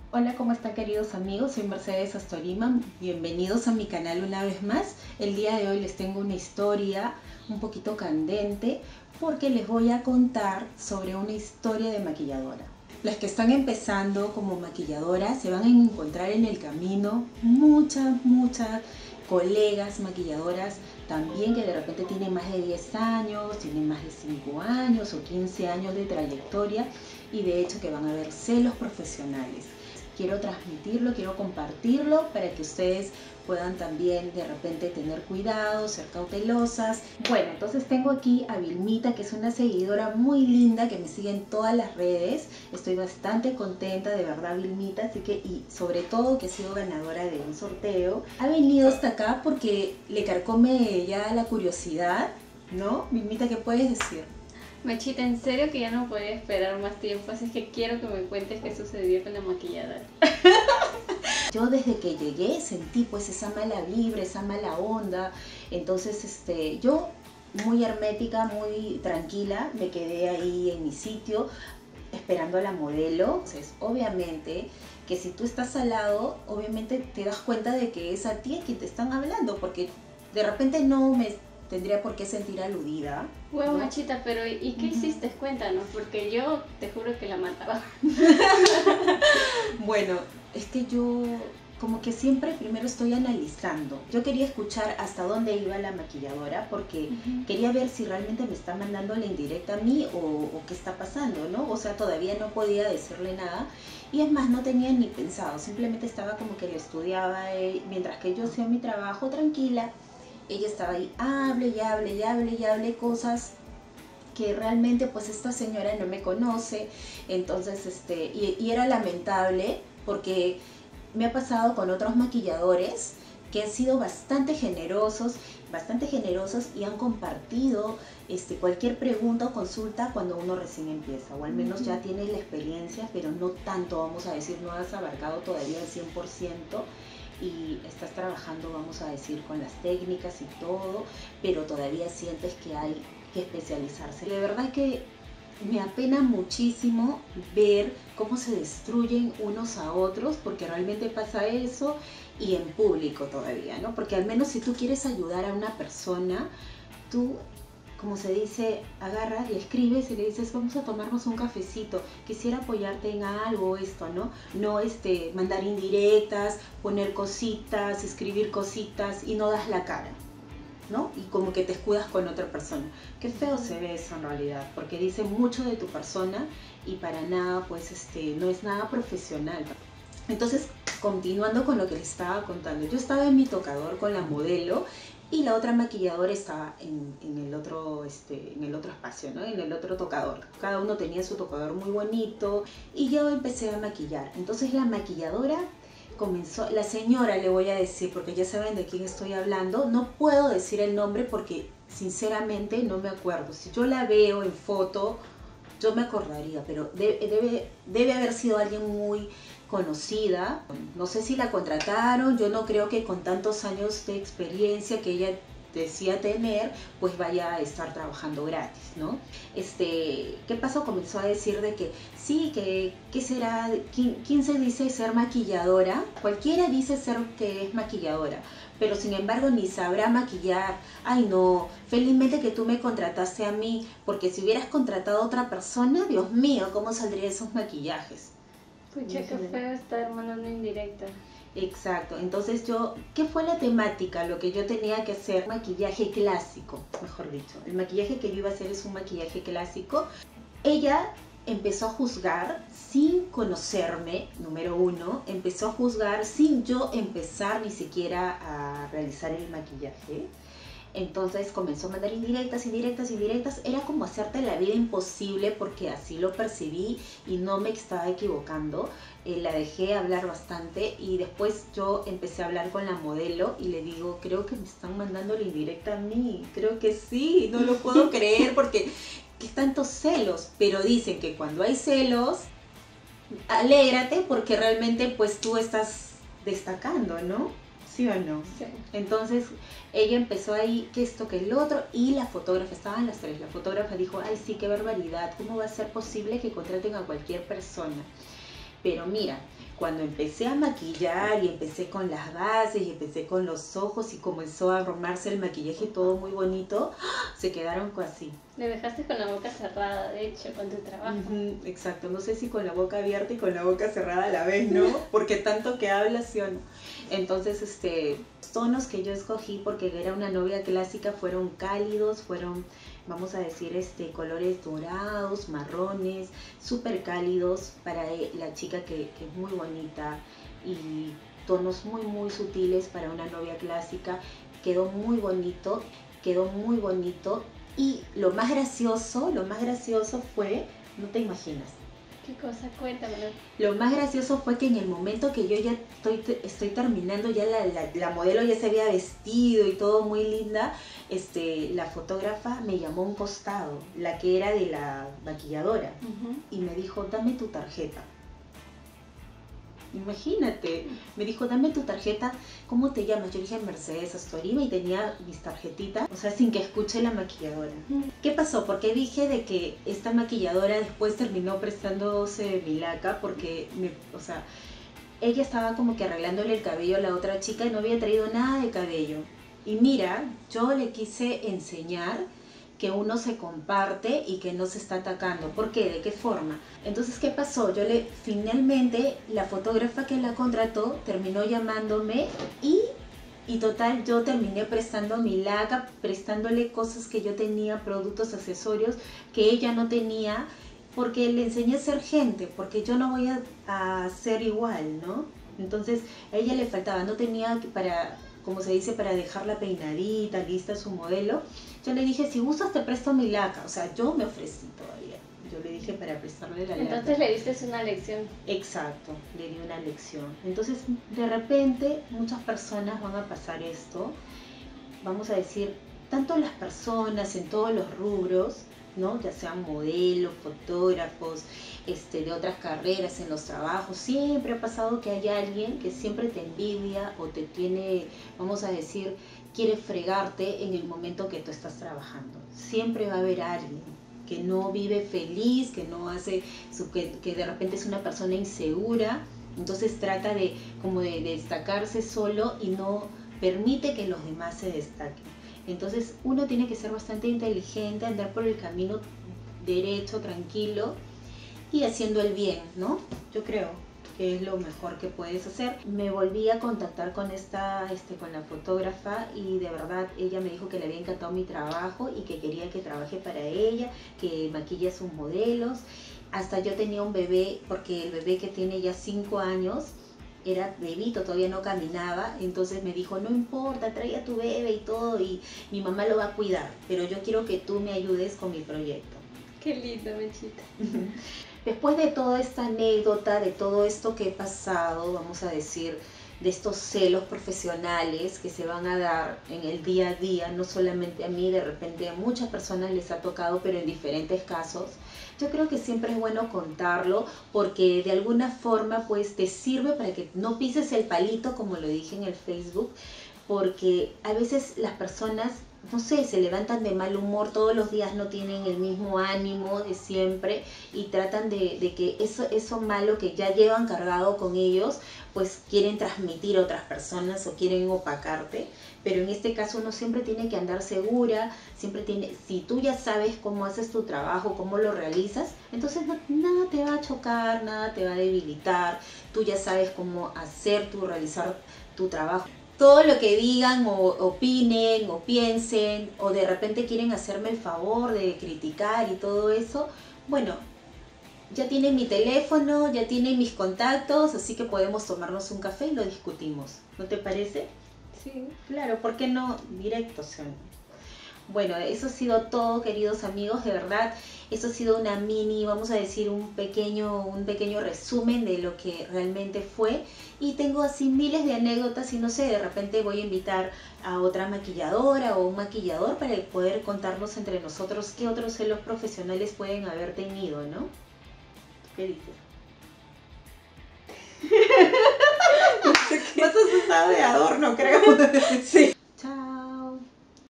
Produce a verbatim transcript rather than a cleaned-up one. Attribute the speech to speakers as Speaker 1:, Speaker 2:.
Speaker 1: Hola, ¿cómo están queridos amigos? Soy Mercedes Astorima, bienvenidos a mi canal una vez más. El día de hoy les tengo una historia un poquito candente porque les voy a contar sobre una historia de maquilladora. Las que están empezando como maquilladoras se van a encontrar en el camino muchas, muchas colegas maquilladoras también que de repente tienen más de diez años, tienen más de cinco años o quince años de trayectoria y de hecho que van a ver celos profesionales. Quiero transmitirlo, quiero compartirlo para que ustedes puedan también de repente tener cuidado, ser cautelosas. Bueno, entonces tengo aquí a Vilmita, que es una seguidora muy linda que me sigue en todas las redes. Estoy bastante contenta, de verdad, Vilmita, así que, y sobre todo que ha sido ganadora de un sorteo. Ha venido hasta acá porque le carcome ya la curiosidad, ¿no? Vilmita, ¿qué puedes decir?
Speaker 2: Machita, en serio que ya no podía esperar más tiempo, así que quiero que me cuentes qué sucedió con la maquilladora.
Speaker 1: Yo desde que llegué sentí pues esa mala vibra, esa mala onda, entonces este, yo muy hermética, muy tranquila, me quedé ahí en mi sitio esperando a la modelo. Entonces, obviamente que si tú estás al lado, obviamente te das cuenta de que es a ti a quien te están hablando, porque de repente no me tendría por qué sentir aludida.
Speaker 2: Bueno,
Speaker 1: ¿no?
Speaker 2: Machita, pero ¿y qué uh-huh. hiciste? Cuéntanos, porque yo te juro que la mataba.
Speaker 1: Bueno, es que yo como que siempre primero estoy analizando. Yo quería escuchar hasta dónde iba la maquilladora porque uh-huh. quería ver si realmente me está mandando la indirecta a mí o, o qué está pasando, ¿no? O sea, todavía no podía decirle nada. Y es más, no tenía ni pensado, simplemente estaba como que le estudiaba eh, mientras que yo hacía mi trabajo tranquila. Ella estaba ahí, hable y hable y hable y hable cosas que realmente pues esta señora no me conoce. Entonces, este, y, y era lamentable porque me ha pasado con otros maquilladores que han sido bastante generosos, bastante generosos y han compartido este, cualquier pregunta o consulta cuando uno recién empieza, o al menos ya tiene la experiencia, pero no tanto, vamos a decir, no has abarcado todavía el cien por ciento. Y estás trabajando, vamos a decir, con las técnicas y todo, pero todavía sientes que hay que especializarse. De verdad que me apena muchísimo ver cómo se destruyen unos a otros, porque realmente pasa eso, y en público todavía, ¿no? Porque al menos si tú quieres ayudar a una persona, tú, como se dice, agarras, le escribes y le dices, vamos a tomarnos un cafecito, quisiera apoyarte en algo, esto, ¿no? No este, mandar indirectas, poner cositas, escribir cositas y no das la cara, ¿no? Y como que te escudas con otra persona. Qué feo se ve eso en realidad, porque dice mucho de tu persona y para nada, pues, este, no es nada profesional. Entonces, continuando con lo que les estaba contando, yo estaba en mi tocador con la modelo y la otra maquilladora estaba en, en, el otro, este, en el otro espacio, ¿no? En el otro tocador. Cada uno tenía su tocador muy bonito y yo empecé a maquillar. Entonces la maquilladora comenzó, la señora le voy a decir, porque ya saben de quién estoy hablando, no puedo decir el nombre porque sinceramente no me acuerdo. Si yo la veo en foto, yo me acordaría, pero debe, debe, debe haber sido alguien muy conocida. No sé si la contrataron, yo no creo que con tantos años de experiencia que ella decía tener, pues vaya a estar trabajando gratis, ¿no? Este, ¿qué pasó? Comenzó a decir de que sí, que ¿qué será? ¿Quién, quién se dice ser maquilladora? Cualquiera dice ser que es maquilladora, pero sin embargo ni sabrá maquillar. Ay no, felizmente que tú me contrataste a mí, porque si hubieras contratado a otra persona, Dios mío, ¿cómo saldrían esos maquillajes?
Speaker 2: Pucha, qué feo estar mandando indirecta.
Speaker 1: Exacto, entonces yo, ¿qué fue la temática? Lo que yo tenía que hacer, maquillaje clásico, mejor dicho. El maquillaje que yo iba a hacer es un maquillaje clásico. Ella empezó a juzgar sin conocerme, número uno, empezó a juzgar sin yo empezar ni siquiera a realizar el maquillaje. Entonces comenzó a mandar indirectas, indirectas, indirectas. Era como hacerte la vida imposible porque así lo percibí y no me estaba equivocando. Eh, la dejé hablar bastante y después yo empecé a hablar con la modelo y le digo, creo que me están mandando la indirecta a mí. Creo que sí, no lo puedo creer porque qué tantos celos. Pero dicen que cuando hay celos, alégrate porque realmente pues tú estás destacando, ¿no? ¿Sí o no?
Speaker 2: Sí.
Speaker 1: Entonces ella empezó ahí, que esto, que el otro, y la fotógrafa, estaban las tres, la fotógrafa dijo, ay sí, qué barbaridad, ¿cómo va a ser posible que contraten a cualquier persona? Pero mira, cuando empecé a maquillar y empecé con las bases y empecé con los ojos y comenzó a armarse el maquillaje todo muy bonito, se quedaron así.
Speaker 2: Le dejaste con la boca cerrada, de hecho, con tu trabajo.
Speaker 1: Uh-huh, exacto, no sé si con la boca abierta y con la boca cerrada a la vez, ¿no? Porque tanto que hablas, ¿sí o no? Entonces, este, los tonos que yo escogí, porque era una novia clásica, fueron cálidos, fueron, vamos a decir, este, colores dorados, marrones, súper cálidos para la chica que, que es muy bonita, y tonos muy, muy sutiles para una novia clásica. Quedó muy bonito, quedó muy bonito. Y lo más gracioso, lo más gracioso fue, no te imaginas.
Speaker 2: ¿Qué cosa? Cuéntamelo.
Speaker 1: Lo más gracioso fue que en el momento que yo ya estoy, estoy terminando, ya la, la, la modelo ya se había vestido y todo muy linda, este, la fotógrafa me llamó a un costado, la que era de la maquilladora, uh-huh. y me dijo, dame tu tarjeta. Imagínate, me dijo, dame tu tarjeta, ¿cómo te llamas? Yo dije Mercedes Astorima y tenía mis tarjetitas, o sea, sin que escuche la maquilladora. ¿Qué pasó? Porque dije de que esta maquilladora después terminó prestándose mi laca porque, me, o sea, ella estaba como que arreglándole el cabello a la otra chica y no había traído nada de cabello. Y mira, yo le quise enseñar que uno se comparte y que no se está atacando. ¿Por qué? ¿De qué forma? Entonces, ¿qué pasó? Yo le, finalmente, la fotógrafa que la contrató terminó llamándome y, y total, yo terminé prestando mi laca, prestándole cosas que yo tenía, productos, accesorios que ella no tenía, porque le enseñé a ser gente, porque yo no voy a, a ser igual, ¿no? Entonces, a ella le faltaba, no tenía para, como se dice, para dejarla peinadita, lista su modelo. Yo le dije, si gustas te presto mi laca. O sea, yo me ofrecí todavía. Yo le dije para prestarle la laca.
Speaker 2: Entonces le diste una lección.
Speaker 1: Exacto, le di una lección. Entonces, de repente, muchas personas van a pasar esto. Vamos a decir, tanto las personas en todos los rubros, ¿no? Ya sean modelos, fotógrafos, este, de otras carreras, en los trabajos, siempre ha pasado que hay alguien que siempre te envidia o te tiene, vamos a decir, quiere fregarte en el momento que tú estás trabajando. Siempre va a haber alguien que no vive feliz, que no hace, su, que, que de repente es una persona insegura, entonces trata de como de, de destacarse solo y no permite que los demás se destaquen. Entonces uno tiene que ser bastante inteligente, andar por el camino derecho, tranquilo y haciendo el bien, ¿no? Yo creo que es lo mejor que puedes hacer. Me volví a contactar con esta, este, con la fotógrafa y de verdad ella me dijo que le había encantado mi trabajo y que quería que trabaje para ella, que maquille a sus modelos. Hasta yo tenía un bebé, porque el bebé que tiene ya cinco años, era bebito, todavía no caminaba, entonces me dijo, no importa, trae a tu bebé y todo, y mi mamá lo va a cuidar, pero yo quiero que tú me ayudes con mi proyecto.
Speaker 2: Qué lindo, Mechita.
Speaker 1: Después de toda esta anécdota, de todo esto que he pasado, vamos a decir, de estos celos profesionales que se van a dar en el día a día, no solamente a mí, de repente a muchas personas les ha tocado, pero en diferentes casos, yo creo que siempre es bueno contarlo porque de alguna forma pues te sirve para que no pises el palito, como lo dije en el Facebook, porque a veces las personas, no sé, se levantan de mal humor, todos los días no tienen el mismo ánimo de siempre y tratan de, de que eso, eso malo que ya llevan cargado con ellos, pues quieren transmitir a otras personas o quieren opacarte. Pero en este caso uno siempre tiene que andar segura, siempre tiene, si tú ya sabes cómo haces tu trabajo, cómo lo realizas, entonces no, nada te va a chocar, nada te va a debilitar, tú ya sabes cómo hacer, tu, realizar tu trabajo. Todo lo que digan o opinen o piensen o de repente quieren hacerme el favor de criticar y todo eso, bueno, ya tienen mi teléfono, ya tienen mis contactos, así que podemos tomarnos un café y lo discutimos. ¿No te parece?
Speaker 2: Sí.
Speaker 1: Claro, ¿por qué no directo? Son? Bueno, eso ha sido todo, queridos amigos, de verdad, eso ha sido una mini, vamos a decir, un pequeño, un pequeño resumen de lo que realmente fue. Y tengo así miles de anécdotas y no sé, de repente voy a invitar a otra maquilladora o un maquillador para poder contarnos entre nosotros qué otros celos profesionales pueden haber tenido, ¿no? ¿Qué dices? Más asustado de adorno, creo. Sí.